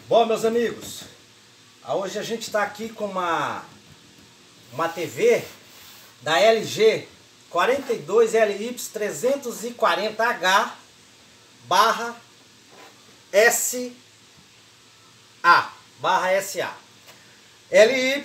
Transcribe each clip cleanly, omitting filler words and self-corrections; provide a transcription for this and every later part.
Bom, meus amigos, hoje a gente está aqui com uma TV da LG 42LY340H/SA. LY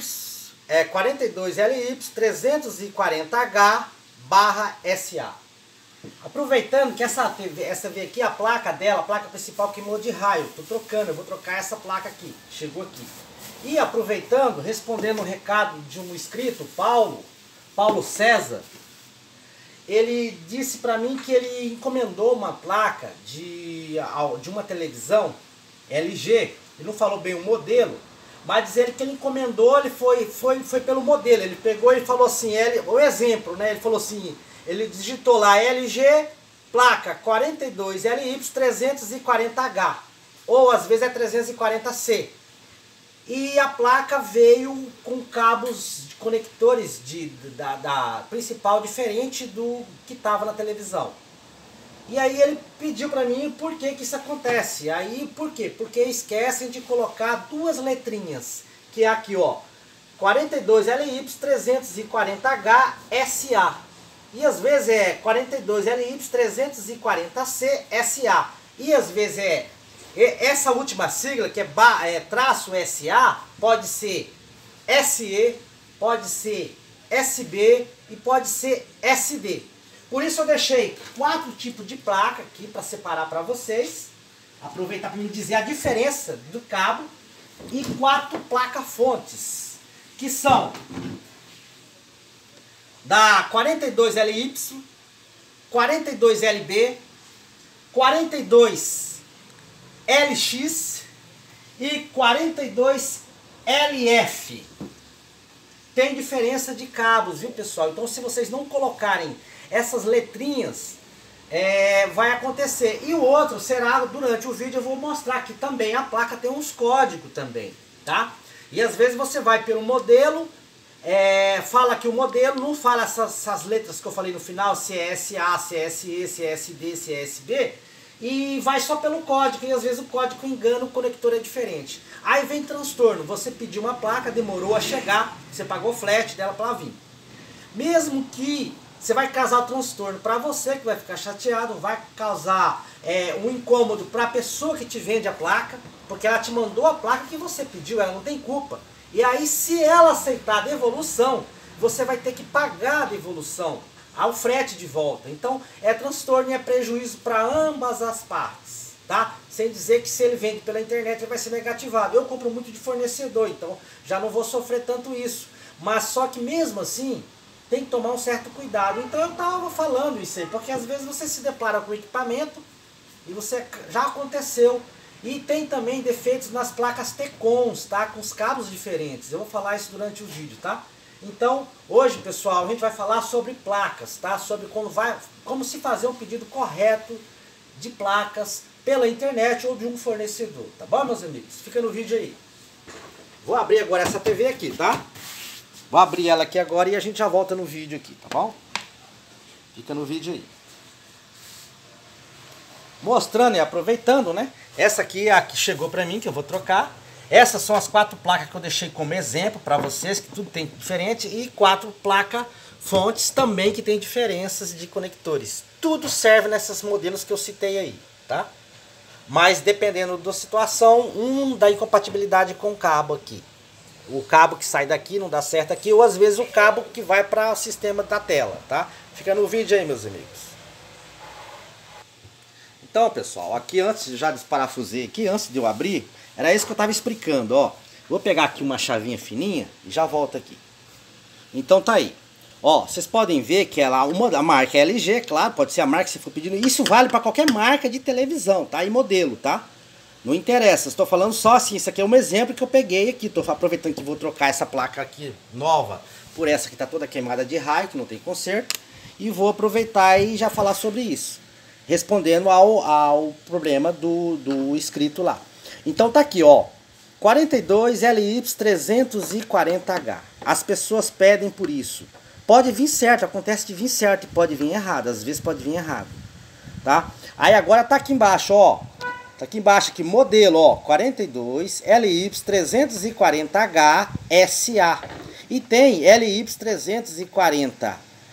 42LY340H/SA. Aproveitando que essa TV aqui, a placa dela, a placa principal queimou de raio. Tô trocando, eu vou trocar essa placa aqui. Chegou aqui. E aproveitando, respondendo um recado de um inscrito, Paulo César, ele disse para mim que ele encomendou uma placa de uma televisão LG. Ele não falou bem o modelo, mas dizer que ele encomendou, ele foi pelo modelo. Ele pegou e falou assim, o exemplo, né? Ele falou assim, ele digitou lá LG, placa 42LY340H, ou às vezes é 340C. E a placa veio com cabos de conectores da principal diferente do que estava na televisão. E aí ele pediu para mim por que isso acontece. Aí por quê? Porque esquecem de colocar duas letrinhas, que é aqui, ó, 42LY340H/SA. E às vezes é 42LY340C/SA. E às vezes essa última sigla, que é traço SA, pode ser SE, pode ser SB e pode ser SD. Por isso eu deixei 4 tipos de placa aqui para separar para vocês. Aproveitar para me dizer a diferença do cabo. E 4 placas-fontes, que são da 42LY, 42LB, 42LX e 42LF. Tem diferença de cabos, viu, pessoal? Então, se vocês não colocarem essas letrinhas, vai acontecer. E o outro será, durante o vídeo eu vou mostrar que também a placa tem uns códigos também, tá? E às vezes você vai pelo modelo, fala que o modelo não fala essas letras que eu falei no final, se é SA, se é SE, se é SD, se é SB, e vai só pelo código, e às vezes o código engana, o conector é diferente. Aí vem transtorno, você pediu uma placa, demorou a chegar, você pagou flat dela para vir. Mesmo que você vai causar transtorno para você, que vai ficar chateado, vai causar um incômodo para a pessoa que te vende a placa, porque ela te mandou a placa que você pediu, ela não tem culpa. E aí, se ela aceitar a devolução, você vai ter que pagar a devolução, ao frete de volta. Então, é transtorno e é prejuízo para ambas as partes, tá? Sem dizer que se ele vende pela internet, ele vai ser negativado. Eu compro muito de fornecedor, então já não vou sofrer tanto isso. Mas só que mesmo assim, tem que tomar um certo cuidado. Então eu estava falando isso aí, porque às vezes você se depara com o equipamento e você já aconteceu. E tem também defeitos nas placas T-Cons, tá? Com os cabos diferentes. Eu vou falar isso durante o vídeo, tá? Então, hoje, pessoal, a gente vai falar sobre placas, tá? Sobre como se fazer um pedido correto de placas pela internet ou de um fornecedor, tá bom, meus amigos? Fica no vídeo aí. Vou abrir agora essa TV aqui, tá? Vou abrir ela aqui agora e a gente já volta no vídeo aqui, tá bom? Fica no vídeo aí. Mostrando e aproveitando, né? Essa aqui é a que chegou pra mim, que eu vou trocar. Essas são as 4 placas que eu deixei como exemplo para vocês, que tudo tem diferente. E 4 placas fontes também que tem diferenças de conectores. Tudo serve nesses modelos que eu citei aí, tá? Mas dependendo da situação, dá incompatibilidade com o cabo aqui. O cabo que sai daqui não dá certo aqui, ou às vezes o cabo que vai para o sistema da tela, tá? Fica no vídeo aí, meus amigos. Então, pessoal, aqui antes, já desparafusei aqui, antes de eu abrir, era isso que eu estava explicando, ó. Vou pegar aqui uma chavinha fininha e já volto aqui. Então tá aí. Ó, vocês podem ver que a marca é LG, claro, pode ser a marca que você for pedindo. Isso vale para qualquer marca de televisão, tá? E modelo, tá? Não interessa, estou falando só assim, isso aqui é um exemplo que eu peguei aqui. Estou aproveitando que vou trocar essa placa aqui nova por essa que está toda queimada de raio, que não tem conserto. E vou aproveitar e já falar sobre isso, respondendo ao problema do inscrito lá. Então tá aqui, ó, 42LY340H. As pessoas pedem por isso. Pode vir certo, acontece de vir certo e pode vir errado. Às vezes pode vir errado, tá? Aí agora tá aqui embaixo, ó, Tá aqui embaixo, aqui, modelo, ó, 42 LY340H SA. E tem LY340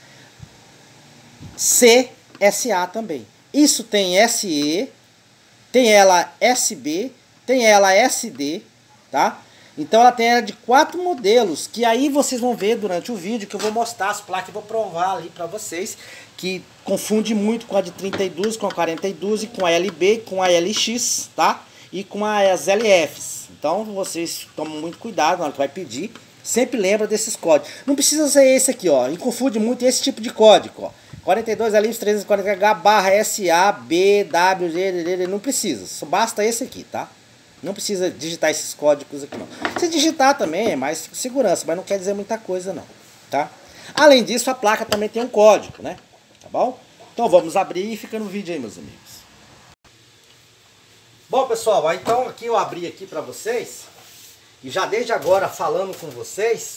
CSA também. Isso tem SE, tem ela SB, tem ela SD, tá? Então ela tem ela de 4 modelos, que aí vocês vão ver durante o vídeo, que eu vou mostrar as placas e vou provar ali pra vocês, que confunde muito com a de 32, com a 42, com a LB, com a LX, tá? E com as LFs. Então vocês tomam muito cuidado na hora que vai pedir, sempre lembra desses códigos. Não precisa ser esse aqui, ó, e confunde muito esse tipo de código, ó. 42 LY340H barra SA, B, W, G, não precisa, só basta esse aqui, tá? Não precisa digitar esses códigos aqui não. Se digitar também é mais segurança, mas não quer dizer muita coisa não, tá? Além disso, a placa também tem um código, né? Tá bom? Então vamos abrir e fica no vídeo aí, meus amigos. Bom, pessoal, então aqui eu abri aqui pra vocês, e já desde agora falando com vocês,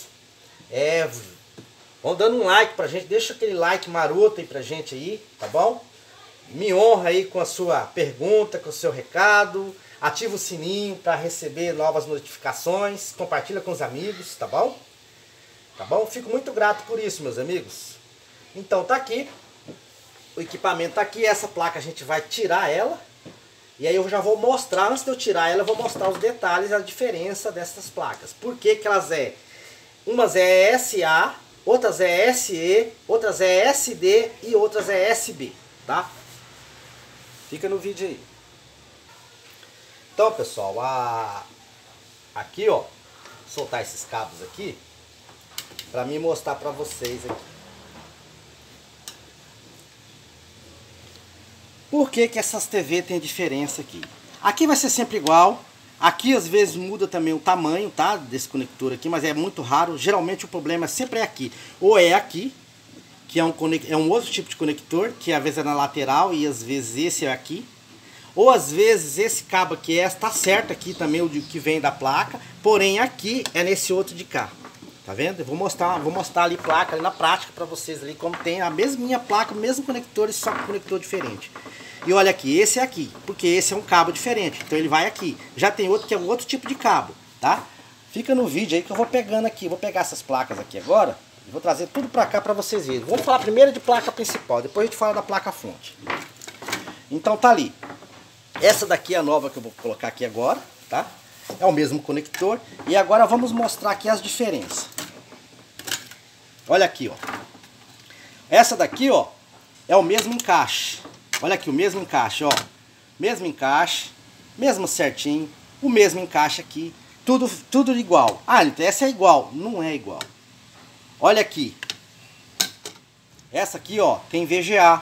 vão dando um like pra gente, deixa aquele like maroto aí pra gente aí, tá bom? Me honra aí com a sua pergunta, com o seu recado, ativa o sininho para receber novas notificações, compartilha com os amigos, tá bom? Tá bom? Fico muito grato por isso, meus amigos. Então tá aqui, o equipamento tá aqui, essa placa a gente vai tirar ela, e aí eu já vou mostrar, antes de eu tirar ela, eu vou mostrar os detalhes, a diferença dessas placas. Por que que elas umas é SA, outras é SE, outras é SD e outras é SB, tá? Fica no vídeo aí. Então, pessoal, aqui, ó, soltar esses cabos aqui, pra mim mostrar pra vocês aqui. Por que que essas TV tem diferença aqui? Aqui vai ser sempre igual. Aqui às vezes muda também o tamanho, tá? Desse conector aqui, mas é muito raro. Geralmente o problema sempre é aqui. Ou é aqui, que é um outro tipo de conector, que às vezes é na lateral e às vezes esse é aqui. Ou às vezes esse cabo aqui está certo aqui também, o que vem da placa, porém aqui é nesse outro de cá. Tá vendo? Eu vou mostrar ali placa ali na prática para vocês ali, como tem a mesminha placa, o mesmo conector, só com conector diferente. E olha aqui, esse é aqui, porque esse é um cabo diferente, então ele vai aqui. Já tem outro que é um outro tipo de cabo, tá? Fica no vídeo aí que eu vou pegando aqui, vou pegar essas placas aqui agora e vou trazer tudo para cá para vocês verem. Vamos falar primeiro de placa principal, depois a gente fala da placa fonte. Então tá ali. Essa daqui é a nova que eu vou colocar aqui agora, tá? É o mesmo conector. E agora vamos mostrar aqui as diferenças. Olha aqui, ó. Essa daqui, ó, é o mesmo encaixe. Olha aqui, o mesmo encaixe, ó. Mesmo encaixe, mesmo certinho, o mesmo encaixe aqui. Tudo igual. Ah, então essa é igual. Não é igual. Olha aqui. Essa aqui, ó, tem VGA.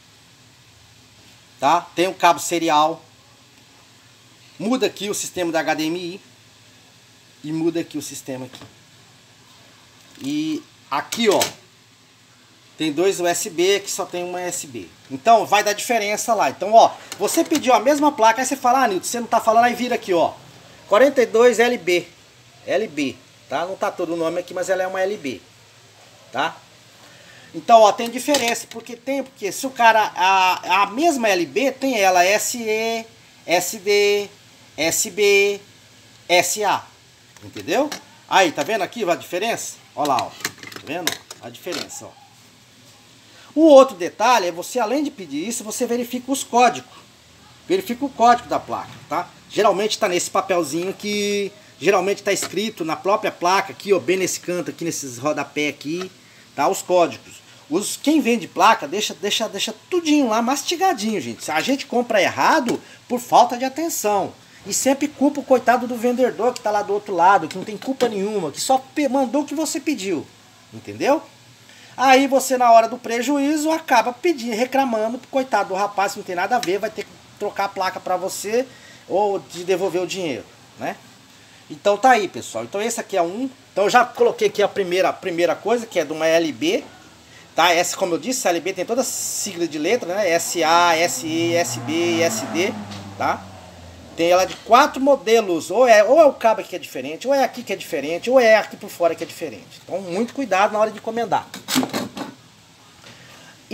Tá? Tem o cabo serial. Muda aqui o sistema da HDMI. E muda aqui o sistema aqui. E aqui, ó, tem 2 USB, que só tem uma USB. Então vai dar diferença lá. Então, ó, você pediu a mesma placa, aí você fala, ah, Nilton, você não tá falando, aí vira aqui, ó. 42 LB. LB, tá? Não tá todo o nome aqui, mas ela é uma LB. Tá? Então, ó, tem diferença, porque se o cara, a mesma LB tem ela SE, SD, SB, SA, entendeu? Aí, tá vendo aqui a diferença? Ó lá, ó, tá vendo? A diferença, ó. O outro detalhe é você, além de pedir isso, você verifica os códigos. Verifica o código da placa, tá? Geralmente tá nesse papelzinho que, geralmente tá escrito na própria placa, aqui, ó, bem nesse canto, aqui nesses rodapé aqui, tá? Os códigos. Quem vende placa deixa tudinho lá mastigadinho, gente. A gente compra errado por falta de atenção. E sempre culpa o coitado do vendedor que tá lá do outro lado, que não tem culpa nenhuma, que só mandou o que você pediu. Entendeu? Aí você, na hora do prejuízo, acaba pedindo, reclamando pro coitado do rapaz, que não tem nada a ver, vai ter que trocar a placa pra você ou de devolver o dinheiro, né? Então tá aí, pessoal. Então esse aqui é um. Então eu já coloquei aqui a primeira coisa, que é de uma LB. Tá? Essa, como eu disse, a LB tem toda a sigla de letra, né? SA, SE, SB e SD, tá? Tem ela de 4 modelos, ou é o cabo aqui que é diferente, ou é aqui que é diferente, ou é aqui por fora que é diferente. Então muito cuidado na hora de encomendar.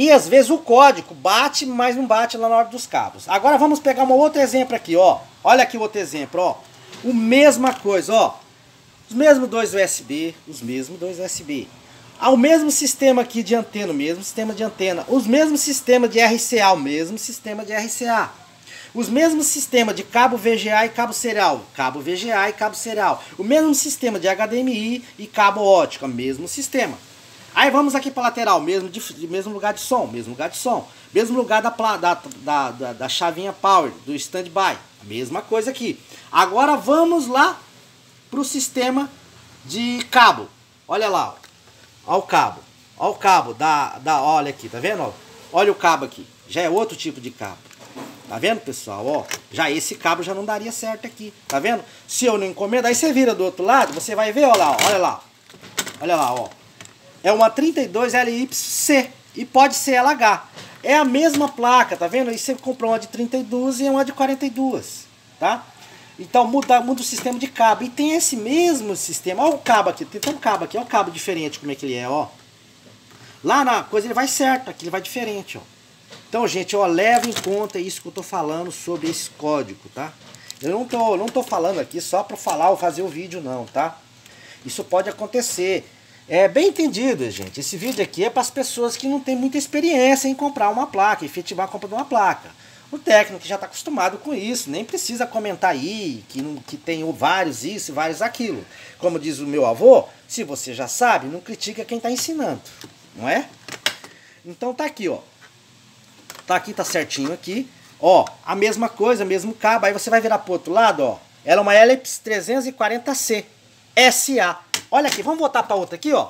E às vezes o código bate, mas não bate lá na hora dos cabos. Agora vamos pegar um outro exemplo aqui, ó. Olha aqui o outro exemplo, ó. O mesma coisa, ó. Os mesmos dois USB, os mesmos dois USB. O mesmo sistema aqui de antena, o mesmo sistema de antena. Os mesmos sistemas de RCA, o mesmo sistema de RCA. Os mesmos sistemas de cabo VGA e cabo serial. Cabo VGA e cabo serial. O mesmo sistema de HDMI e cabo óptico, o mesmo sistema. Aí vamos aqui para a lateral, mesmo lugar de som, mesmo lugar de som. Mesmo lugar da chavinha power, do standby. Mesma coisa aqui. Agora vamos lá para o sistema de cabo. Olha lá, ó. Olha o cabo. Olha o cabo olha aqui, tá vendo? Olha o cabo aqui. Já é outro tipo de cabo. Tá vendo, pessoal? Ó, já esse cabo já não daria certo aqui. Tá vendo? Se eu não encomendar, aí você vira do outro lado, você vai ver, olha lá, olha lá. Olha lá, ó. É uma 32LYC e pode ser LH. É a mesma placa, tá vendo? Aí você comprou uma de 32 e uma de 42, tá? Então muda o sistema de cabo. E tem esse mesmo sistema. Olha o cabo aqui, tem um cabo aqui, olha o cabo diferente como é que ele é, ó. Lá na coisa ele vai certo, aqui ele vai diferente, ó. Então, gente, ó, leva em conta isso que eu tô falando sobre esse código, tá? Eu não tô falando aqui só para falar ou fazer o vídeo não, tá? Isso pode acontecer. É bem entendido, gente. Esse vídeo aqui é para as pessoas que não têm muita experiência em comprar uma placa, efetivar a compra de uma placa. O técnico que já está acostumado com isso, nem precisa comentar aí que tem vários isso e vários aquilo. Como diz o meu avô, se você já sabe, não critica quem está ensinando, não é? Então tá aqui, ó. Tá aqui, tá certinho aqui. Ó, a mesma coisa, mesmo cabo. Aí você vai virar pro outro lado, ó. Ela é uma Ellipse 340C SA. Olha aqui, vamos voltar para outra aqui, ó.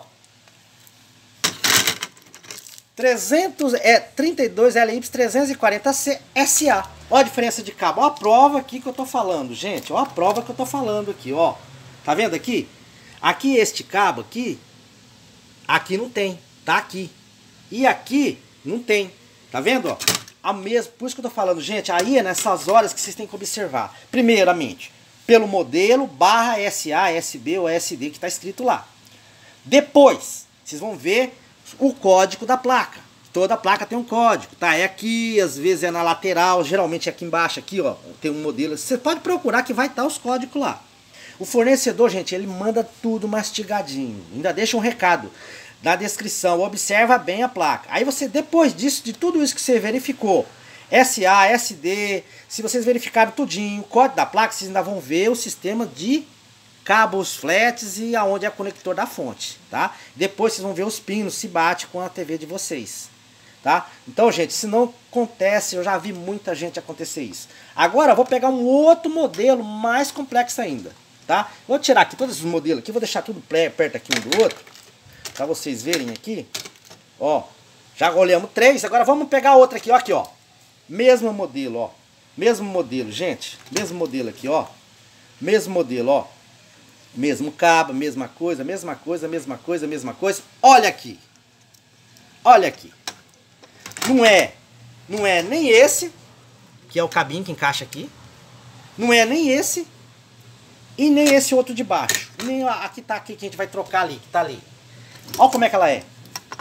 32 Ellipse 340C SA. Olha a diferença de cabo. Olha a prova aqui que eu tô falando, gente. Olha a prova que eu tô falando aqui, ó. Tá vendo aqui? Aqui este cabo aqui, aqui não tem, tá aqui. E aqui não tem. Tá vendo, ó? Por isso que eu tô falando, gente, aí é nessas horas que vocês têm que observar. Primeiramente, pelo modelo /SA, SB ou SD que está escrito lá. Depois, vocês vão ver o código da placa. Toda placa tem um código, tá? É aqui, às vezes é na lateral, geralmente é aqui embaixo, aqui, ó, tem um modelo. Você pode procurar que vai estar os códigos lá. O fornecedor, gente, ele manda tudo mastigadinho. Ainda deixa um recado na descrição, observa bem a placa. Aí você, depois disso, de tudo isso que você verificou, SA, SD, se vocês verificaram tudinho, o código da placa, vocês ainda vão ver o sistema de cabos flats e aonde é o conector da fonte, tá? Depois vocês vão ver os pinos, se bate com a TV de vocês, tá? Então, gente, se não acontece, eu já vi muita gente acontecer isso. Agora eu vou pegar um outro modelo mais complexo ainda, tá? Vou tirar aqui todos os modelos aqui, vou deixar tudo perto aqui um do outro, pra vocês verem aqui. Ó, já olhamos 3, agora vamos pegar outra aqui, ó, aqui, ó. Mesmo modelo, ó. Mesmo modelo, gente. Mesmo modelo aqui, ó. Mesmo modelo, ó. Mesmo cabo, mesma coisa, mesma coisa, mesma coisa, mesma coisa. Olha aqui. Olha aqui. Não é nem esse, que é o cabinho que encaixa aqui. Não é nem esse e nem esse outro de baixo. Nem aqui tá aqui que a gente vai trocar ali, que tá ali. Olha como é que ela é.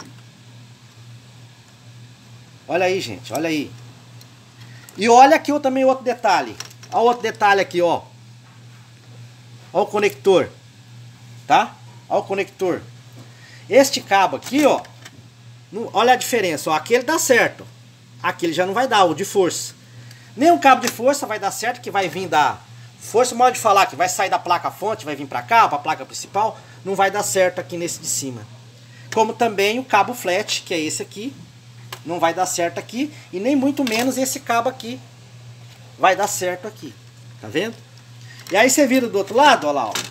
Olha aí, gente, olha aí. E olha aqui também outro detalhe. Olha outro detalhe aqui, ó. Olha o conector. Tá? Olha o conector. Este cabo aqui, ó. Olha a diferença, ó. Aqui ele dá certo. Aqui ele já não vai dar, o de força. Nem um cabo de força vai dar certo, que vai vir da força, modo de falar, que vai sair da placa fonte, vai vir pra cá, pra placa principal. Não vai dar certo aqui nesse de cima. Como também o cabo flat, que é esse aqui. Não vai dar certo aqui. E nem muito menos esse cabo aqui vai dar certo aqui. Tá vendo? E aí você vira do outro lado, olha lá, ó.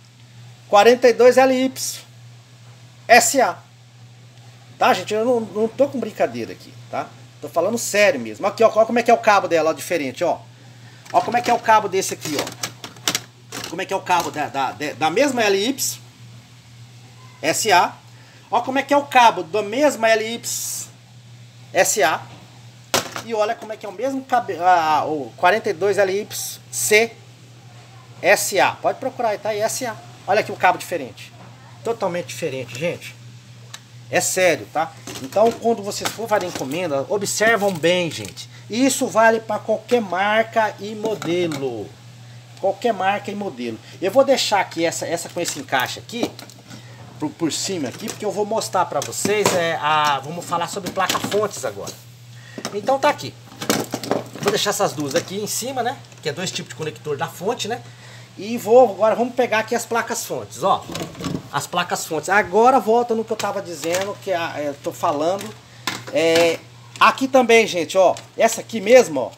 42LY SA. Tá, gente? Eu não tô com brincadeira aqui, tá? Tô falando sério mesmo. Aqui, ó, olha como é que é o cabo dela, ó, diferente, ó. Ó como é que é o cabo desse aqui, ó. Como é que é o cabo da mesma LY SA. Ó como é que é o cabo da mesma LY SA. E olha como é que é o mesmo cabo, o 42LYC SA. Pode procurar aí, tá aí, SA. Olha aqui o cabo diferente. Totalmente diferente, gente. É sério, tá? Então, quando vocês for fazer encomenda, observam bem, gente. Isso vale para qualquer marca e modelo. Qualquer marca e modelo. Eu vou deixar aqui essa com esse encaixe aqui, por cima aqui, porque eu vou mostrar para vocês, vamos falar sobre placa-fontes agora. Então tá aqui. Vou deixar essas duas aqui em cima, né? Que é 2 tipos de conector da fonte, né? E agora vamos pegar aqui as placas-fontes, ó. As placas-fontes. Agora volta no que eu tava dizendo, que eu tô falando. Aqui também, gente, ó. Essa aqui mesmo, ó.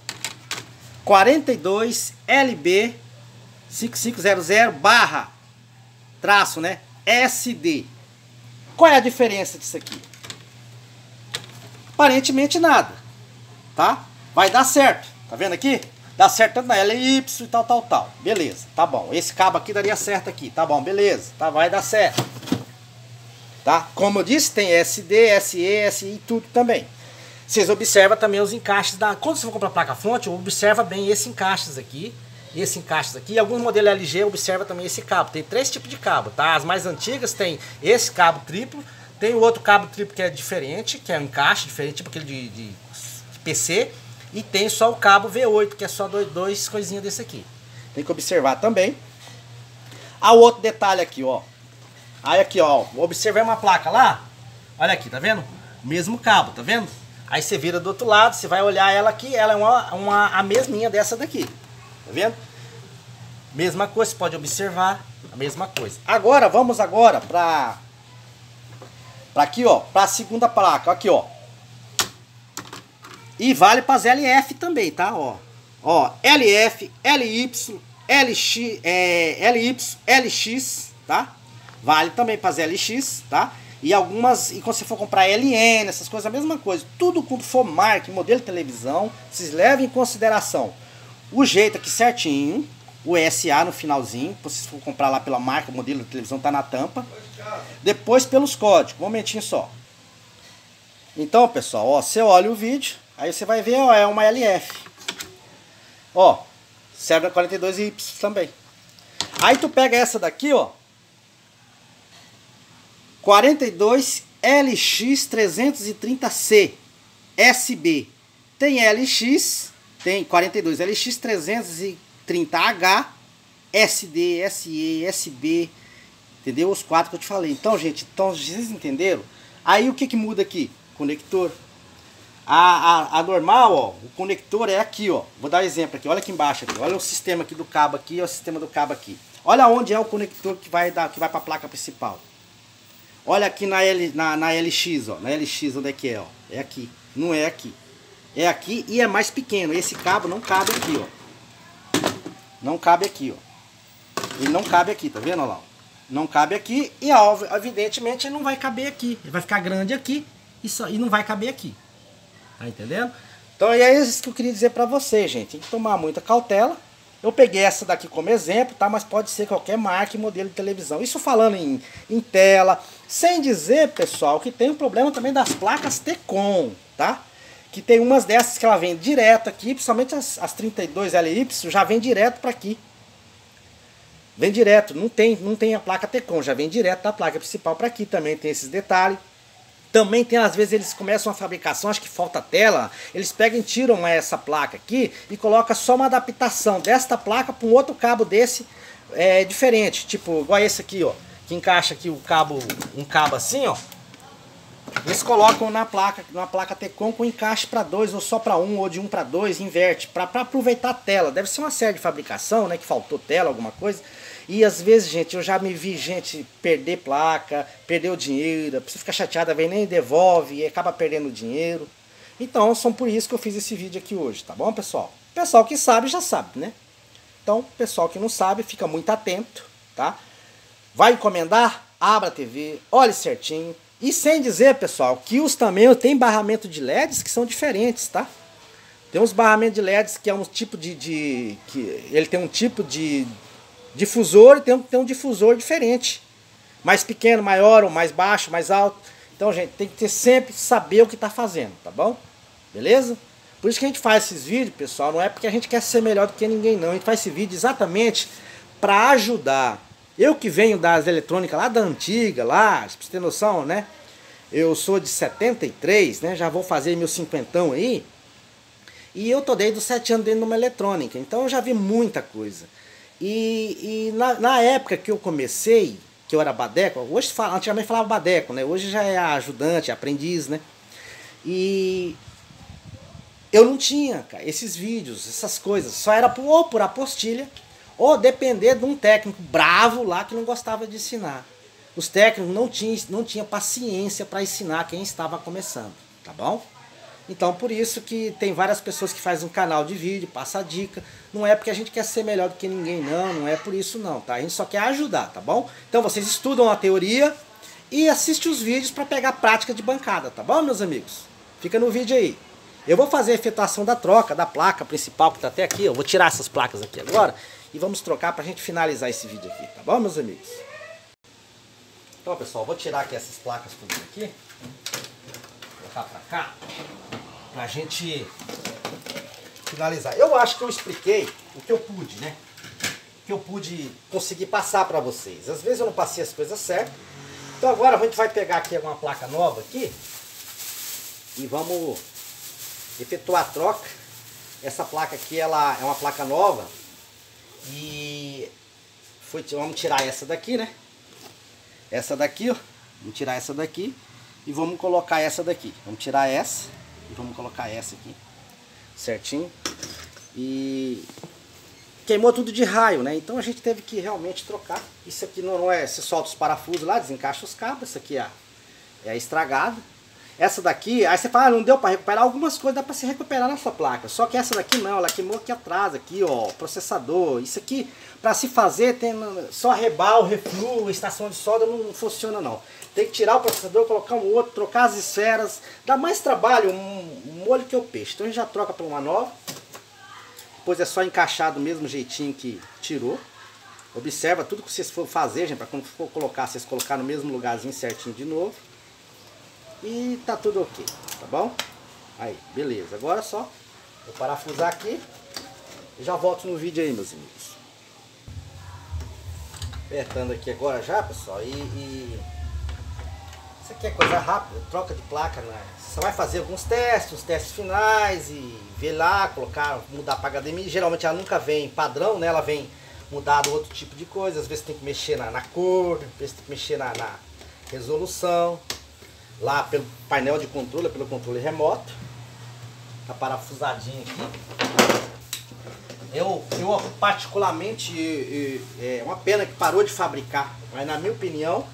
42 LB 5500 barra traço, né? SD. Qual é a diferença disso aqui? Aparentemente nada, tá? Vai dar certo, tá vendo aqui? Dá certo tanto na LY e tal. Beleza, tá bom. Esse cabo aqui daria certo aqui, tá bom, beleza. Tá, vai dar certo. Tá? Como eu disse, tem SD, SE, SI, tudo também. Vocês observam também os encaixes quando você for comprar placa-fonte, observa bem esses encaixes aqui. Esse encaixe aqui. Alguns modelos LG observa também esse cabo. Tem 3 tipos de cabo, tá? As mais antigas tem esse cabo triplo. Tem o outro cabo triplo que é diferente, que é um encaixe diferente, tipo aquele de PC. E tem só o cabo V8, que é só dois coisinhas desse aqui. Tem que observar também. O outro detalhe aqui, ó. Aí aqui, ó. Observei uma placa lá. Olha aqui, tá vendo? O mesmo cabo, tá vendo? Aí você vira do outro lado, você vai olhar ela aqui. Ela é a mesminha dessa daqui. Tá vendo? Mesma coisa, você pode observar a mesma coisa. Agora, vamos agora pra aqui, ó. Pra segunda placa, aqui, ó. E vale para as LF também, tá? Ó, LF, LY, LX, tá? Vale também para as LX, tá? E quando você for comprar LN, essas coisas, a mesma coisa. Tudo quando for marca e modelo de televisão, vocês levem em consideração o jeito aqui certinho, o SA no finalzinho, se vocês for comprar lá pela marca, o modelo de televisão tá na tampa. Depois pelos códigos, um momentinho só. Então, pessoal, ó, você olha o vídeo. Aí você vai ver, ó, é uma LF. Ó, serve a 42Y também. Aí tu pega essa daqui, ó. 42 LX330C SB. Tem LX, tem 42 LX330H, SD, SE, SB. Entendeu? Os 4 que eu te falei. Então, gente, vocês entenderam? Aí o que muda aqui? Conector. A normal, ó, o conector é aqui, ó. Vou dar um exemplo aqui, olha aqui embaixo aqui. Olha o sistema aqui do cabo aqui, olha o sistema do cabo aqui. Olha onde é o conector que vai para a placa principal. Olha aqui na LX, ó. Na LX onde é que é, ó? É aqui, não é aqui. É aqui e é mais pequeno. Esse cabo não cabe aqui, ó. Não cabe aqui, ó. Ele não cabe aqui, tá vendo, ó lá? Não cabe aqui e, ó, evidentemente, ele não vai caber aqui. Ele vai ficar grande aqui e não vai caber aqui. Tá entendendo? Então é isso que eu queria dizer pra vocês, gente. Tem que tomar muita cautela. Eu peguei essa daqui como exemplo, tá? Mas pode ser qualquer marca e modelo de televisão. Isso falando em tela. Sem dizer, pessoal, que tem um problema também das placas T-Com, tá? Que tem umas dessas que ela vem direto aqui, principalmente as 32 LY, já vem direto pra aqui. Vem direto, não tem a placa T-Com, já vem direto da placa principal pra aqui. Também tem esses detalhes. Também tem, às vezes, eles começam a fabricação, acho que falta tela, eles pegam e tiram essa placa aqui e colocam só uma adaptação desta placa para um outro cabo desse diferente, tipo, igual esse aqui, ó, que encaixa aqui um cabo assim, ó. Eles colocam numa placa T-Com com encaixe para 2 ou só para 1 ou de 1 para 2, inverte, para aproveitar a tela. Deve ser uma série de fabricação, né, que faltou tela, alguma coisa. E às vezes, gente, eu já me vi gente perder placa, perder o dinheiro, a pessoa fica chateada, vem nem devolve e acaba perdendo o dinheiro. Então, são por isso que eu fiz esse vídeo aqui hoje, tá bom, pessoal? Pessoal que sabe, já sabe, né? Então, pessoal que não sabe, fica muito atento, tá? Vai encomendar? Abra a TV, olhe certinho. E sem dizer, pessoal, que também tem barramento de LEDs que são diferentes, tá? Tem uns barramentos de LEDs que é um tipo que ele tem um tipo de difusor e tem um difusor diferente. Mais pequeno, maior, ou mais baixo, mais alto. Então, gente, tem que sempre saber o que está fazendo, tá bom? Beleza? Por isso que a gente faz esses vídeos, pessoal, não é porque a gente quer ser melhor do que ninguém, não. A gente faz esse vídeo exatamente para ajudar. Eu que venho das eletrônicas lá da antiga, lá, pra você ter noção, né? Eu sou de 73, né? Já vou fazer meu cinquentão aí. E eu tô desde os 7 anos dentro de uma eletrônica, então eu já vi muita coisa. E na época que eu comecei, que eu era badeco, hoje antigamente falava badeco, né? Hoje já é ajudante, aprendiz, né? E eu não tinha, cara, esses vídeos, essas coisas. Só era ou por apostilha, ou depender de um técnico bravo lá que não gostava de ensinar. Os técnicos não tinham paciência para ensinar quem estava começando, tá bom? Então por isso que tem várias pessoas que fazem um canal de vídeo, passa dica. Não é porque a gente quer ser melhor do que ninguém, não é por isso não, tá? A gente só quer ajudar, tá bom? Então vocês estudam a teoria e assistem os vídeos para pegar a prática de bancada, tá bom, meus amigos? Fica no vídeo aí. Eu vou fazer a efetuação da troca da placa principal que tá até aqui, eu vou tirar essas placas aqui agora e vamos trocar pra gente finalizar esse vídeo aqui, tá bom, meus amigos? Então, pessoal, vou tirar aqui essas placas tudo aqui. Colocar pra cá, pra gente finalizar. Eu acho que eu expliquei o que eu pude, né? O que eu pude conseguir passar pra vocês. Às vezes eu não passei as coisas certas. Então agora a gente vai pegar aqui uma placa nova aqui e vamos efetuar a troca. Essa placa aqui, ela é uma placa nova e vamos tirar essa daqui, né? Essa daqui, ó. Vamos tirar essa daqui e vamos colocar essa daqui. Vamos tirar essa e vamos colocar essa aqui certinho. E queimou tudo de raio, né? Então a gente teve que realmente trocar. Isso aqui não é... Você solta os parafusos lá, desencaixa os cabos. Essa aqui é a estragada. Essa daqui, aí você fala, não deu para recuperar. Algumas coisas dá para se recuperar nessa placa. Só que essa daqui não, ela queimou aqui atrás, aqui ó, processador. Isso aqui, para se fazer, tem só rebal, refluo, estação de solda, não funciona não. Tem que tirar o processador, colocar um outro, trocar as esferas. Dá mais trabalho, um molho que o peixe. Então a gente já troca para uma nova. Depois é só encaixar do mesmo jeitinho que tirou. Observa tudo que vocês for fazer, gente, para quando for colocar, vocês colocar no mesmo lugarzinho certinho de novo. E tá tudo ok, tá bom? Aí, beleza. Agora é só vou parafusar aqui e já volto no vídeo aí, meus amigos. Apertando aqui agora já, pessoal. Isso aqui é coisa rápida, troca de placa, né? Você vai fazer alguns testes, os testes finais e ver lá, colocar, mudar para HDMI. Geralmente ela nunca vem padrão, né? Ela vem mudado outro tipo de coisa. Às vezes tem que mexer na cor, às vezes tem que mexer na resolução. Lá pelo painel de controle, pelo controle remoto. Tá parafusadinho aqui. Eu particularmente, é uma pena que parou de fabricar, mas na minha opinião,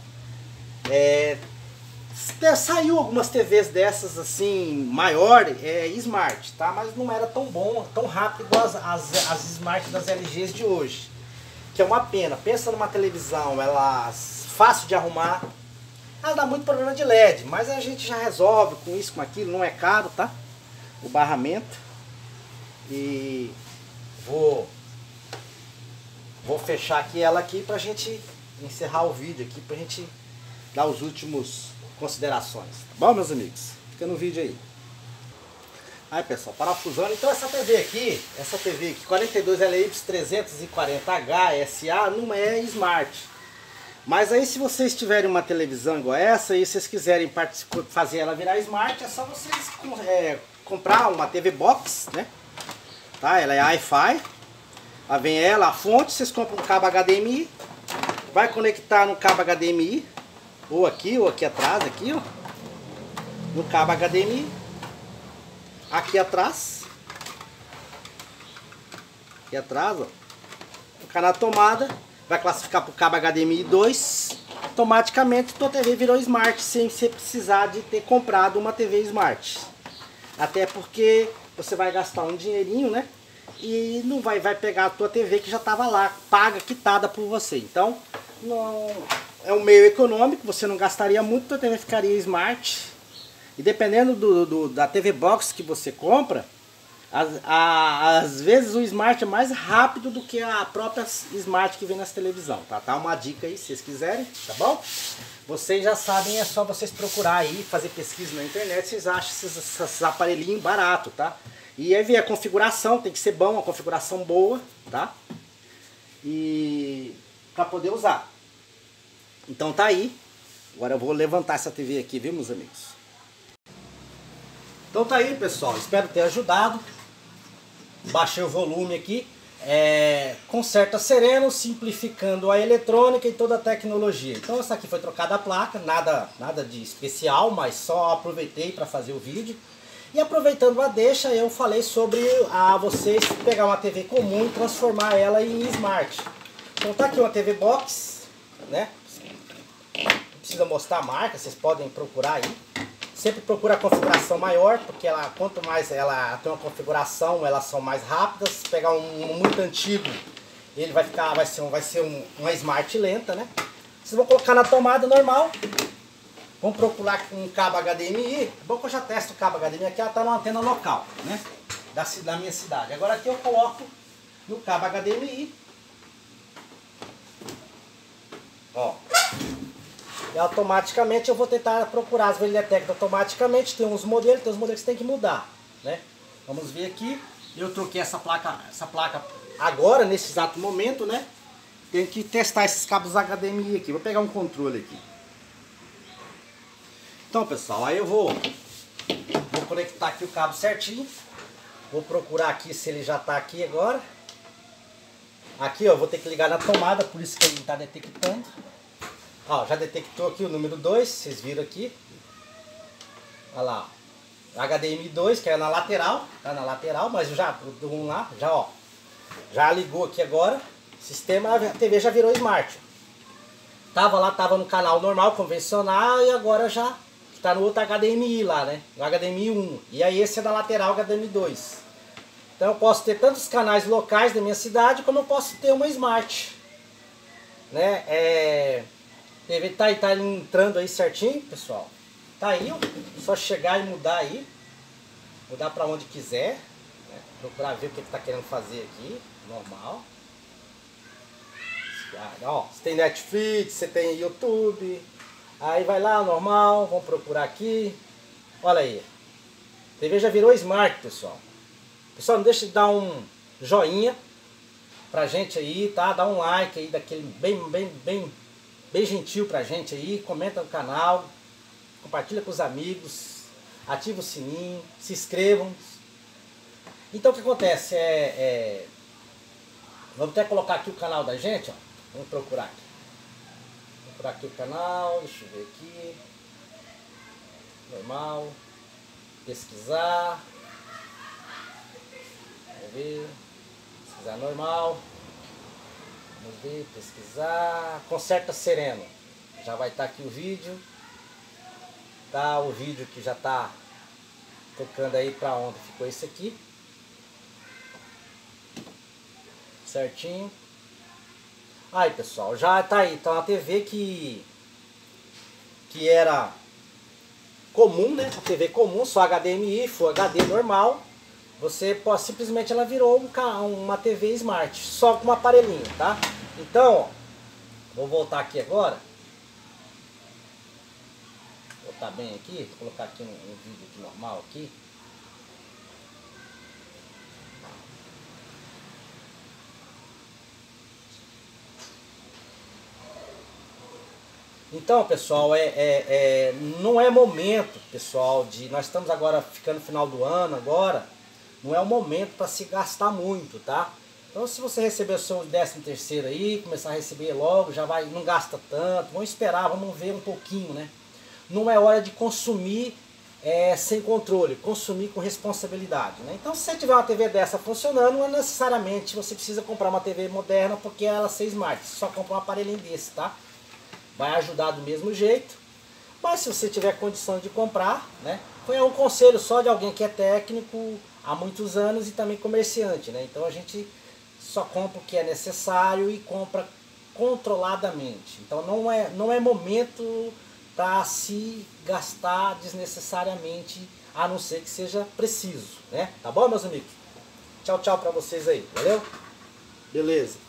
saiu algumas TVs dessas assim, maior, smart, tá? Mas não era tão bom, tão rápido igual as smart das LGs de hoje. Que é uma pena. Pensa numa televisão, ela fácil de arrumar. Ela dá muito problema de LED, mas a gente já resolve com isso, com aquilo, não é caro, tá? O barramento. E vou fechar aqui ela aqui pra gente encerrar o vídeo aqui, pra gente dar os últimos considerações. Tá bom, meus amigos? Fica no vídeo aí. Aí, pessoal, parafusando. Então essa TV aqui, 42 LY 340H SA, não é smart. Mas aí se vocês tiverem uma televisão igual essa e vocês quiserem fazer ela virar smart, é só vocês comprar uma TV Box, né? Tá? Ela é Wi-Fi. Aí vem ela, a fonte, vocês compram um cabo HDMI, vai conectar no cabo HDMI, ou aqui atrás, aqui, ó. No cabo HDMI. Aqui atrás. Aqui atrás, ó. Colocar na tomada. Vai classificar para o cabo HDMI 2, automaticamente tua TV virou Smart, sem você precisar de ter comprado uma TV Smart. Até porque você vai gastar um dinheirinho, né? E não vai pegar a tua TV que já estava lá, paga, quitada por você. Então, não, é um meio econômico, você não gastaria muito, tua TV ficaria Smart. E dependendo da TV Box que você compra, às vezes o Smart é mais rápido do que a própria Smart que vem nas televisão, tá? Tá uma dica aí se vocês quiserem, tá bom? Vocês já sabem, é só vocês procurar aí, fazer pesquisa na internet, vocês acham esses aparelhinhos baratos, tá? E aí ver a configuração, tem que ser bom, uma configuração boa, tá? E para poder usar. Então tá aí Agora eu vou levantar essa TV aqui, viu, meus amigos? Então tá aí, pessoal. Espero ter ajudado. Baixei o volume aqui. Conserta sereno, simplificando a eletrônica e toda a tecnologia. Então essa aqui foi trocada a placa, nada de especial, mas só aproveitei para fazer o vídeo. E aproveitando a deixa, eu falei sobre vocês pegar uma TV comum e transformar ela em smart. Então tá aqui uma TV box, né? Não precisa mostrar a marca, vocês podem procurar aí. Sempre procura a configuração maior, porque quanto mais ela tem uma configuração, elas são mais rápidas. Se pegar um muito antigo, ele vai ser uma smart lenta, né? Vocês vão colocar na tomada normal. Vão procurar um cabo HDMI. Bom que eu já testo o cabo HDMI aqui, ela está na antena local, né? Da minha cidade. Agora aqui eu coloco no cabo HDMI. Ó. E automaticamente eu vou tentar procurar as ele detecta automaticamente. Tem uns modelos que você tem que mudar, né? Vamos ver aqui. Eu troquei essa placa agora, nesse exato momento, né? Tenho que testar esses cabos HDMI aqui. Vou pegar um controle aqui. Então, pessoal, aí eu vou conectar aqui o cabo certinho. Vou procurar aqui se ele já está aqui agora. Aqui, ó, vou ter que ligar na tomada, por isso que ele não está detectando. Ó, já detectou aqui o número 2, vocês viram aqui. Olha lá, HDMI 2, que é na lateral, tá na lateral, mas vamos lá, já ligou aqui agora. Sistema, a TV já virou smart. Tava no canal normal, convencional, e agora já está no outro HDMI lá, né? No HDMI 1. E aí esse é da lateral HDMI 2. Então eu posso ter tantos canais locais da minha cidade, como eu posso ter uma smart, né? TV tá entrando aí certinho, pessoal. Tá aí, ó. Só chegar e mudar aí. Mudar para onde quiser, né? Procurar ver o que tá querendo fazer aqui. Normal. Ó, você tem Netflix, você tem YouTube. Aí vai lá, normal. Vamos procurar aqui. Olha aí. A TV já virou smart, pessoal. Pessoal, não deixe de dar um joinha pra gente aí, tá? Dá um like aí, daquele bem gentil pra gente aí, comenta no canal, compartilha com os amigos, ativa o sininho, se inscrevam. Então o que acontece vamos até colocar aqui o canal da gente, ó. Vamos procurar aqui. Vou procurar aqui o canal, deixa eu ver aqui. Normal. Pesquisar. Vamos ver. Pesquisar normal. Vamos ver, pesquisar. Conserta sereno. Já vai estar aqui o vídeo. Tá o vídeo que já está tocando aí para onde ficou esse aqui. Certinho. Aí, pessoal, já tá aí. Tá uma TV que era comum, né? A TV comum, só HDMI, Full HD normal. Você pode, simplesmente ela virou uma TV Smart, só com um aparelhinho, tá? Então, ó, vou voltar aqui agora. Vou botar bem aqui, vou colocar aqui um vídeo aqui normal aqui. Então, pessoal, não é momento, pessoal, nós estamos agora ficando no final do ano agora. Não é o momento para se gastar muito, tá? Então se você receber o seu 13º aí, começar a receber logo, não gasta tanto, vamos esperar, vamos ver um pouquinho, né? Não é hora de consumir sem controle, consumir com responsabilidade, né? Então se você tiver uma TV dessa funcionando, não é necessariamente você precisa comprar uma TV moderna porque ela é smart, você só compra um aparelhinho desse, tá? Vai ajudar do mesmo jeito, mas se você tiver condição de comprar, né? Foi um conselho só de alguém que é técnico há muitos anos e também comerciante, né? Então a gente só compra o que é necessário e compra controladamente. Então não é momento para se gastar desnecessariamente, a não ser que seja preciso, né? Tá bom, meus amigos? Tchau, tchau para vocês aí, valeu? Beleza.